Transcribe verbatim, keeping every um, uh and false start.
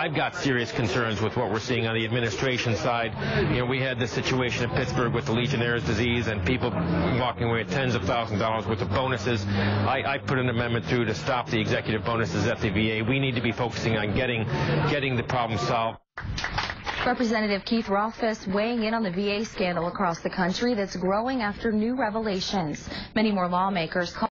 I've got serious concerns with what we're seeing on the administration side. You know, we had this situation in Pittsburgh with the Legionnaire's disease and people walking away with tens of thousands of dollars worth of bonuses. I, I put an amendment through to stop the executive bonuses at the V A. We need to be focusing on getting, getting the problem solved. Representative Keith Rothfus weighing in on the V A scandal across the country that's growing after new revelations. Many more lawmakers call